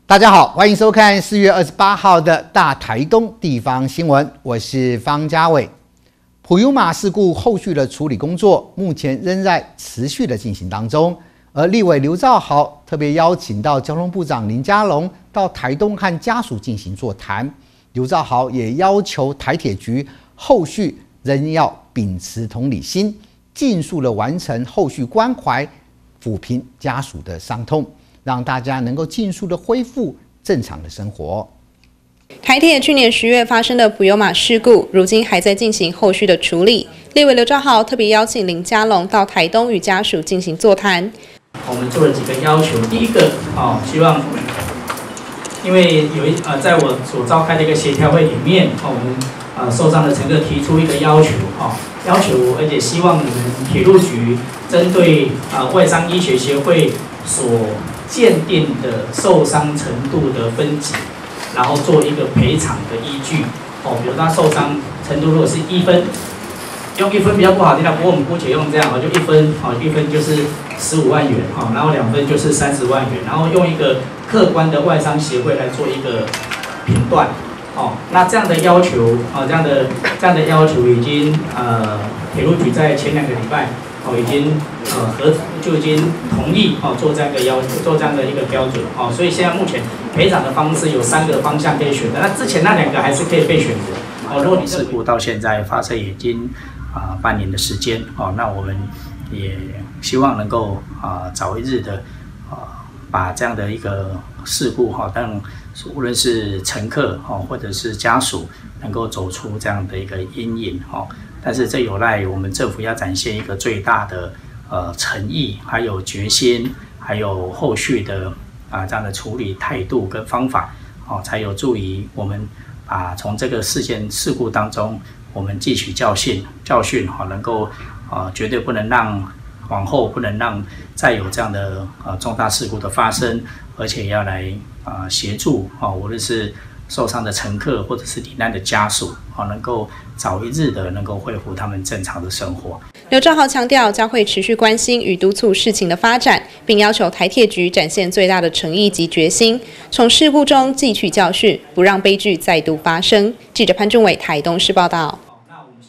大家好，欢迎收看4月28号的大台东地方新闻，我是方家伟。普悠玛事故后续的处理工作目前仍在持续的进行当中，而立委刘兆豪特别邀请到交通部长林佳龙到台东和家属进行座谈。刘兆豪也要求台铁局后续仍要秉持同理心，尽速的完成后续关怀，抚平家属的伤痛，让大家能够尽速的恢复正常的生活。 台铁去年10月发生的普悠玛事故，如今还在进行后续的处理。立委刘兆豪特别邀请林佳龙到台东与家属进行座谈。 我们做了几个要求，第一个希望，因为在我所召开的一个协调会里面，我们受伤的乘客提出一个要求，而且希望你们铁路局针对外伤医学协会所鉴定的受伤程度的分级，然后做一个赔偿的依据。比如他受伤程度如果是1分，用1分比较不好听，不过我们姑且用这样，就1分，1分就是15万元，然后2分就是30万元，然后用一个客观的外伤协会来做一个评断。那这样的要求，这样的要求已经铁路局在前2个礼拜已经就已经同意做这样的要求，做这样的一个标准。所以现在目前赔偿的方式有3个方向可以选择，那之前那2个还是可以被选择。如果你事故到现在发生已经半年的时间，那我们也希望能够早一日的把这样的一个事故让无论是乘客或者是家属能够走出这样的一个阴影。但是这有赖我们政府要展现一个最大的诚意，还有决心，还有后续的这样的处理态度跟方法，才有助于我们从这个事故当中我们汲取教训，能够绝对不能让往后不能让再有这样的重大事故的发生，而且要来协助无论是受伤的乘客或者是罹难的家属，能够早一日的能够恢复他们正常的生活。 刘兆豪强调，将会持续关心与督促事情的发展，并要求台铁局展现最大的诚意及决心，从事故中汲取教训，不让悲剧再度发生。记者潘俊伟台东市报道。